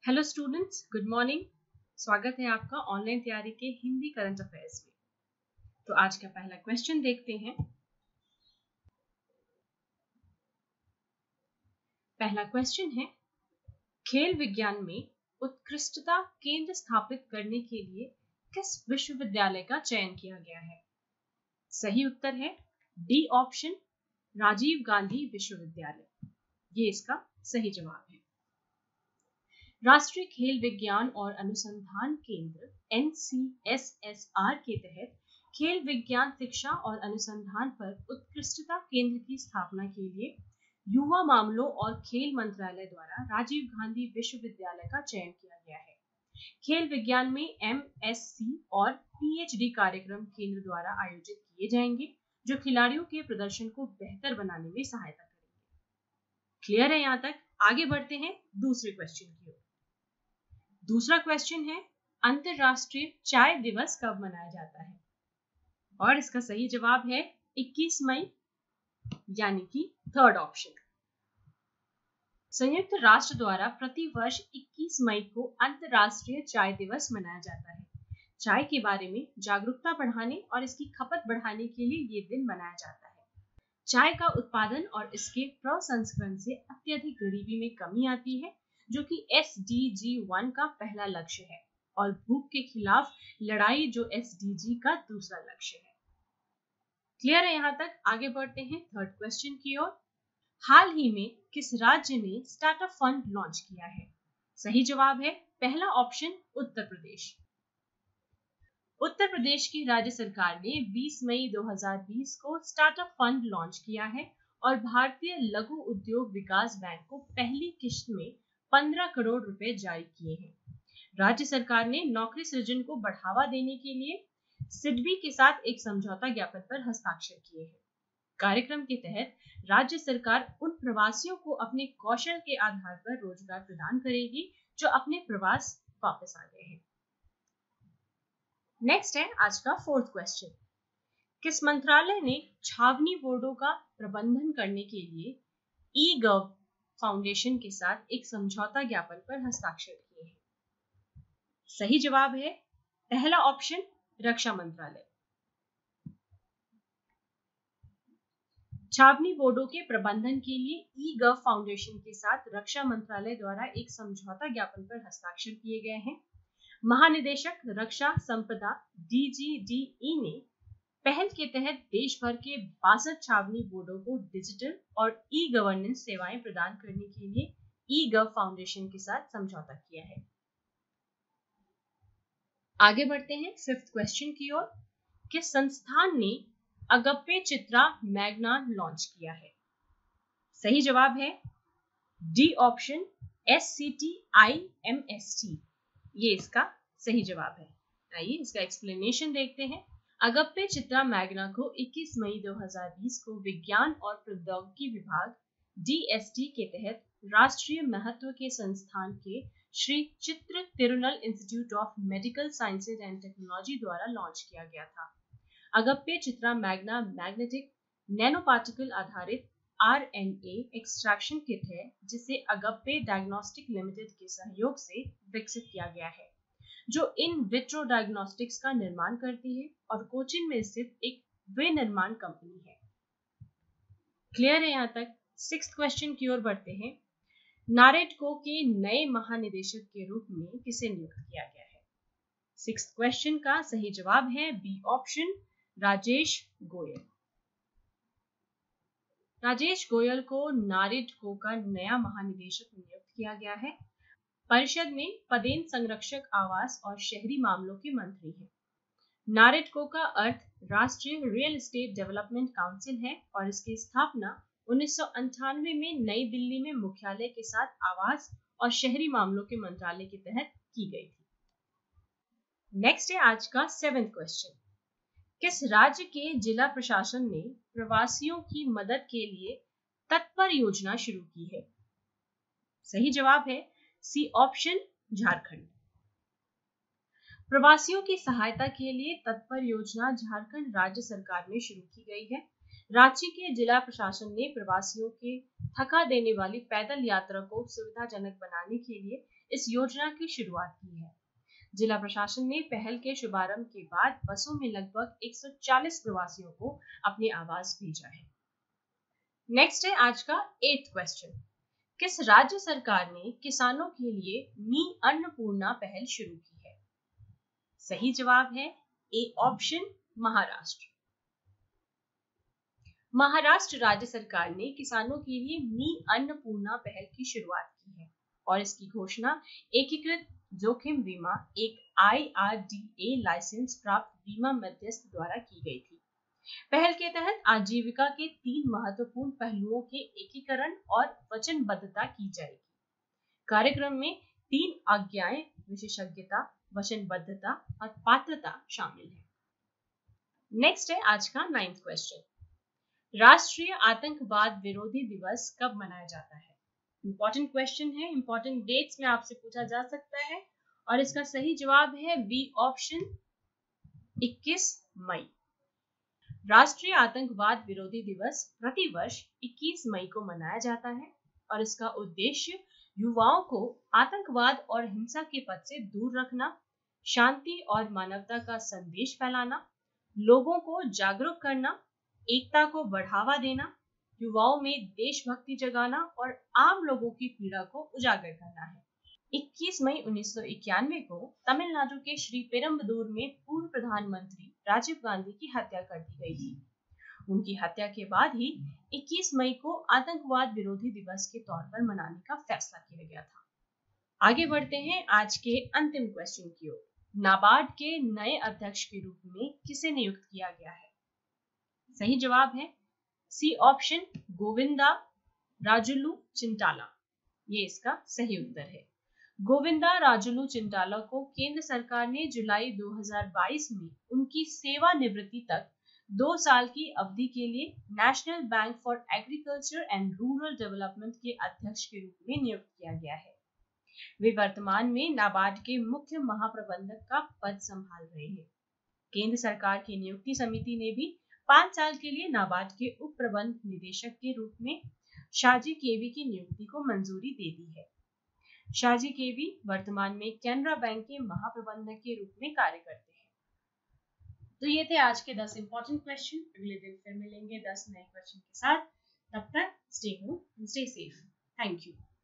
Hello students, good morning. स्वागत है आपका ऑनलाइन तैयारी के हिंदी करंट अफेयर्स में। तो आज का पहला क्वेश्चन देखते हैं। पहला क्वेश्चन है, खेल विज्ञान में उत्कृष्टता केंद्र स्थापित करने के लिए किस विश्वविद्यालय का चयन किया गया है? सही उत्तर है डी ऑप्शन, राजीव गांधी विश्वविद्यालय। ये इसका सही जवाब है। राष्ट्रीय खेल विज्ञान और अनुसंधान केंद्र NCSSR के तहत खेल विज्ञान शिक्षा और अनुसंधान पर उत्कृष्टता केंद्र की स्थापना के लिए युवा मामलों और खेल मंत्रालय द्वारा राजीव गांधी विश्वविद्यालय का चयन किया गया है। खेल विज्ञान में MSc और PhD कार्यक्रम केंद्र द्वारा आयोजित किए जाएंगे, जो खिलाड़ियों के प्रदर्शन को बेहतर बनाने में सहायता करेंगे। क्लियर है यहाँ तक? आगे बढ़ते हैं दूसरे क्वेश्चन की ओर। दूसरा क्वेश्चन है, अंतरराष्ट्रीय चाय दिवस कब मनाया जाता है? और इसका सही जवाब है 21 मई, यानी कि थर्ड ऑप्शन। संयुक्त राष्ट्र द्वारा प्रति वर्ष 21 मई को अंतरराष्ट्रीय चाय दिवस मनाया जाता है। चाय के बारे में जागरूकता बढ़ाने और इसकी खपत बढ़ाने के लिए ये दिन मनाया जाता है। चाय का उत्पादन और इसके प्रसंस्करण से अत्यधिक गरीबी में कमी आती है, जो कि SDG 1 का पहला लक्ष्य है, और भूख के खिलाफ लड़ाई जो SDG का दूसरा लक्ष्य है। क्लियर है यहाँ तक? आगे बढ़ते हैं थर्ड क्वेश्चन की ओर। हाल ही में किस राज्य ने स्टार्टअप फंड लॉन्च किया है? सही जवाब है पहला ऑप्शन, उत्तर प्रदेश। उत्तर प्रदेश की राज्य सरकार ने 20 मई 2020 को स्टार्टअप फंड लॉन्च किया है और भारतीय लघु उद्योग विकास बैंक को पहली किश्त में 15 करोड़ रुपए जारी किए हैं। राज्य सरकार ने नौकरी सृजन को बढ़ावा देने के लिए सिडबी के साथ एक समझौता ज्ञापन पर हस्ताक्षर किए हैं। कार्यक्रम के तहत राज्य सरकार उन प्रवासियों को अपने कौशल के आधार पर रोजगार प्रदान करेगी जो अपने प्रवास वापस आ गए हैं। नेक्स्ट है आज का फोर्थ क्वेश्चन। किस मंत्रालय ने छावनी बोर्डों का प्रबंधन करने के लिए ई-गव फाउंडेशन के साथ एक समझौता ज्ञापन पर हस्ताक्षर किए हैं? सही जवाब है पहला ऑप्शन, रक्षा मंत्रालय। छावनी बोर्डों के प्रबंधन के लिए ई-गव फाउंडेशन के साथ रक्षा मंत्रालय द्वारा एक समझौता ज्ञापन पर हस्ताक्षर किए गए हैं। महानिदेशक रक्षा संपदा DGDE ने पहल के तहत देश भर के 62 छावनी बोर्डों को डिजिटल और ई गवर्नेंस सेवाएं प्रदान करने के लिए ई-गव फाउंडेशन के साथ समझौता किया है। आगे बढ़ते हैं फिफ्थ क्वेश्चन की ओर। किस संस्थान ने अगप्पे चित्रा मैग्ना लॉन्च किया है? सही जवाब है डी ऑप्शन, SCTIMST। ये इसका सही जवाब है। आइए इसका एक्सप्लेनेशन देखते हैं। अगप्पे चित्रा मैग्ना को 21 मई 2020 को विज्ञान और प्रौद्योगिकी विभाग DST के तहत राष्ट्रीय महत्व के संस्थान के Shri Chitra Tirunal institute of medical sciences and technology द्वारा लॉन्च किया गया था। Agappe Chitra magna magnetic nano particle आधारित RNA एक्सट्रैक्शन किट है, जिसे अगप्पे डायग्नोस्टिक लिमिटेड के सहयोग से विकसित किया गया है, जो इन विट्रो डायग्नोस्टिक्स का निर्माण करती है और कोचिन में स्थित एक विनिर्माण कंपनी है। क्लियर है यहाँ तक? सिक्स्थ क्वेश्चन की ओर बढ़ते हैं। नारेडको के नए महानिदेशक के रूप में किसे नियुक्त किया गया है? सिक्स्थ क्वेश्चन का सही जवाब है बी ऑप्शन, राजेश गोयल। राजेश गोयल को नारेडको का नया महानिदेशक नियुक्त किया गया है। परिषद में पदेन संरक्षक आवास और शहरी मामलों के मंत्री हैं। नारेडको का अर्थ राष्ट्रीय रियल एस्टेट डेवलपमेंट काउंसिल है और इसकी स्थापना 1998 में नई दिल्ली में मुख्यालय के साथ आवास और शहरी मामलों के मंत्रालय के तहत की गई थी। नेक्स्ट है आज का सेवेंथ क्वेश्चन। किस राज्य के जिला प्रशासन ने प्रवासियों की मदद के लिए तत्पर योजना शुरू की है? सही जवाब है सी ऑप्शन, झारखंड। प्रवासियों की सहायता के लिए तत्पर योजना झारखंड राज्य सरकार में शुरू की गई है। रांची के जिला प्रशासन ने प्रवासियों के थका देने वाली पैदल यात्रा को सुविधाजनक बनाने के लिए इस योजना की शुरुआत की है। जिला प्रशासन ने पहल के शुभारंभ के बाद बसों में लगभग 140 प्रवासियों को अपने आवास भेजा है। नेक्स्ट है आज का 8th क्वेश्चन। किस राज्य सरकार ने किसानों के लिए मी अन्नपूर्णा पहल शुरू की है? सही जवाब है ए ऑप्शन महाराष्ट्र। महाराष्ट्र राज्य सरकार ने किसानों के लिए मी अन्नपूर्णा पहल की शुरुआत की है और इसकी घोषणा एकीकृत जोखिम बीमा एक IRDA लाइसेंस प्राप्त बीमा मध्यस्थ द्वारा की गई थी। पहल के तहत आजीविका के 3 महत्वपूर्ण पहलुओं के एकीकरण और वचनबद्धता की जाएगी। कार्यक्रम में 3 आज्ञाएं, विशेषज्ञता, वचनबद्धता और पात्रता शामिल है। नेक्स्ट है आज का 9th क्वेश्चन। राष्ट्रीय आतंकवाद विरोधी दिवस कब मनाया जाता है? इंपॉर्टेंट क्वेश्चन है, इंपॉर्टेंट डेट्स में आपसे पूछा जा सकता है और इसका सही जवाब है बी ऑप्शन 21 मई। राष्ट्रीय आतंकवाद विरोधी दिवस प्रतिवर्ष 21 मई को मनाया जाता है और इसका उद्देश्य युवाओं को आतंकवाद और हिंसा के पथ से दूर रखना, शांति और मानवता का संदेश फैलाना, लोगों को जागरूक करना, एकता को बढ़ावा देना, युवाओं में देशभक्ति जगाना और आम लोगों की पीड़ा को उजागर करना है। 21 मई 1991 को तमिलनाडु के श्री पेरम्बदूर में पूर्व प्रधानमंत्री राजीव गांधी की हत्या कर दी गई थी। उनकी हत्या के बाद ही 21 मई को आतंकवाद विरोधी दिवस के तौर पर मनाने का फैसला किया गया था। आगे बढ़ते हैं आज के अंतिम क्वेश्चन की ओर। नाबार्ड के नए अध्यक्ष के रूप में किसे नियुक्त किया गया है? सही जवाब है सी ऑप्शन गोविंदा राजुलू चिंटाला। ये इसका सही उत्तर है। गोविंदा राजुलू चिंटाला को केंद्र सरकार ने जुलाई 2022 में उनकी सेवानिवृत्ति तक 2 साल की अवधि के लिए national bank for agriculture and rural development के अध्यक्ष के रूप में नियुक्त किया गया है। वे वर्तमान में नाबार्ड के मुख्य महाप्रबंधक का पद संभाल रहे हैं। केंद्र सरकार की नियुक्ति समिति ने भी 5 साल के लिए नाबार्ड के उप प्रबंध निदेशक के रूप में शाजी केवी की नियुक्ति को मंजूरी दे दी है। शाजी केवी वर्तमान में कैनरा बैंक के महाप्रबंधक के रूप में कार्य करते हैं। तो ये थे आज के 10 इंपॉर्टेंट क्वेश्चन। अगले दिन फिर मिलेंगे 10 नए क्वेश्चन के साथ। तब तक stay home and stay safe. Thank you.